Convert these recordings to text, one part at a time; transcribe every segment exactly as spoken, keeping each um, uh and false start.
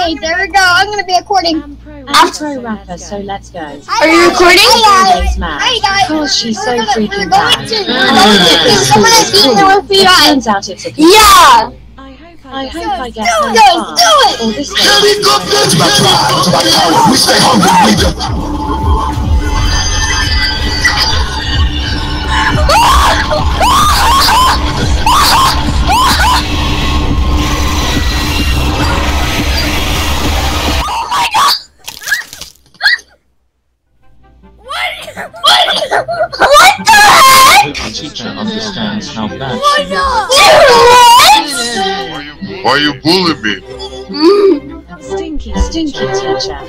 Okay, there we go. I'm gonna be recording. I'm pro rapper, so let's go. Are you recording? Hi guys. Hi guys. Because she's so We're gonna- freaking we're bad. going to- we're going to- someone has eaten our food. It turns out it's a good Yeah. I hope I get Do no it, far. do it. Or this Helicopters back to back out. We stay hungry with them. What the heck? The teacher understands how bad What? Why you bullying me? stinky, stinky teacher.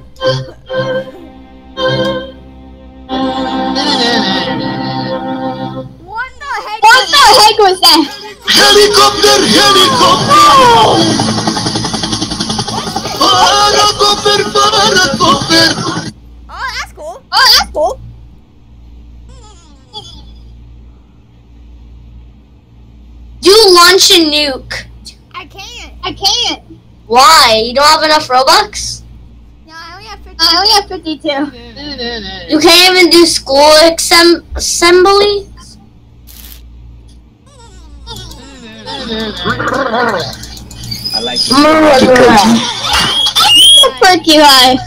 What the heck? What the heck was that? Helicopter, helicopter. Helicopter, helicopter. Oh, that's cool. Oh, that's cool. Do launch a nuke. I can't. I can't. Why? You don't have enough Robux? No, I only have fifty. I only have fifty-two. You can't even do school exem assembly? I like Fuck you, I.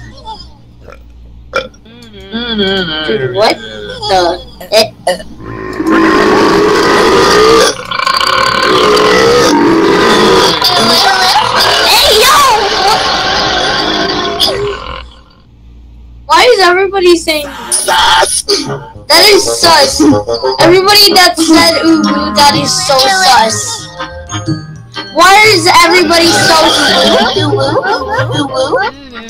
Dude, what the? Eh, eh. Hey, yo! Why is everybody saying that is sus? Everybody that said ooh, ooh, that is so sus. Why is everybody so ooh, ooh, ooh,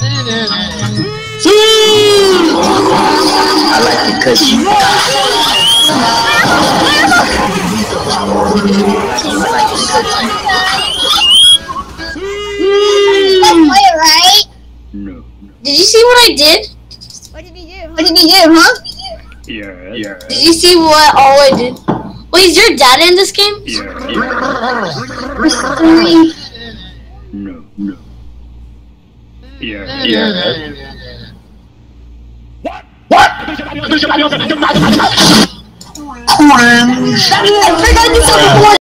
I like the cookie. Let's play it, right? No. Did you see what I did? What did you do? What did you do, huh? Yeah, yeah. Did you see what all I did? Wait, is your dad in this game? Yeah, yeah. Three. No, no. Yeah, yeah. What? What? I forgot to